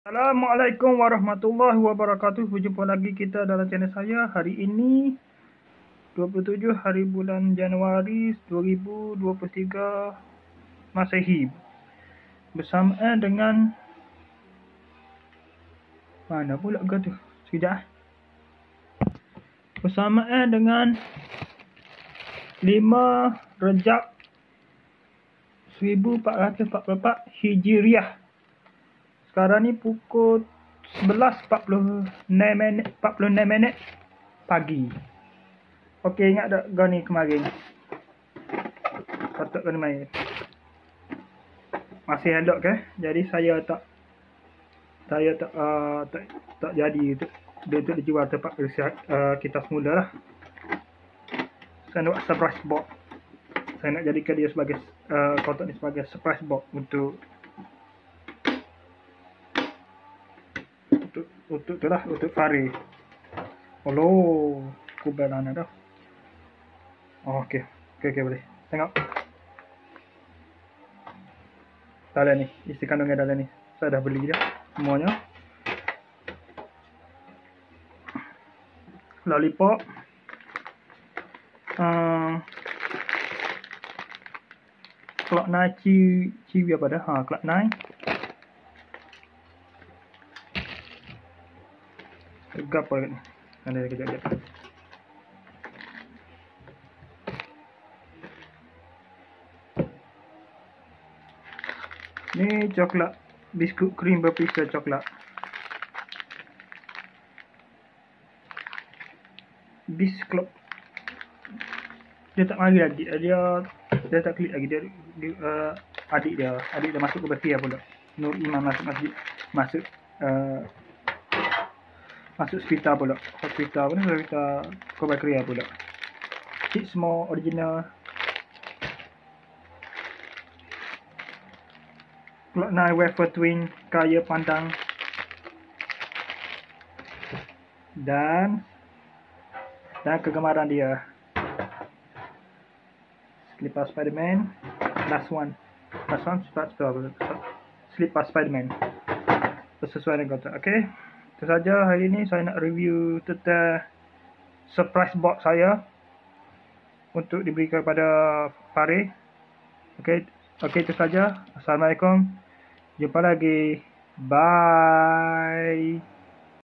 Assalamualaikum warahmatullahi wabarakatuh. Berjumpa lagi kita dalam channel saya. Hari ini 27 hari bulan Januari 2023 Masehi. Bersamaan dengan mana pula ke tu? Sekejap. Bersamaan dengan 5 Rejab 1444 Hijriah. Sekarang ni pukul 11.46 pagi. Okey, ingat tak kau ni kemarin? Patut kau ni main. Masih elok ke? Jadi saya tak jadi tu. Dia tu dijual tempat kita semula lah. Saya nak buat surprise box. Saya nak jadikan dia sebagai kotak ni sebagai surprise box untuk tu lah, untuk Fari. Oh, kubalan dah. Oh, okey, boleh. Tengok. Dalam ni, isi kandungnya dalam ni. Saya dah beli dah semuanya. Lollipop. Cloud9 Ciwi apa dah? Cloud9. Tegap apa ni? Ada kejap. Ni coklat, biskut krim berpisah coklat. Bisklop. Dia tak mari lagi. Dia tak klik lagi. Adik dia masuk ke Bakia pula. Nur Iman masuk masjid. Masuk hospital pula. Hospital Kobakria pula. Kit semua original. Cloud9 wafer twin kaya pandang. Dan kegemaran dia. Selipar Spiderman. Last one selipar Spiderman. Sesuai dengan kontrak. Okey. Itu saja hari ini saya nak review tentang surprise box saya untuk diberikan kepada Farid. Okey, itu saja. Assalamualaikum. Jumpa lagi. Bye.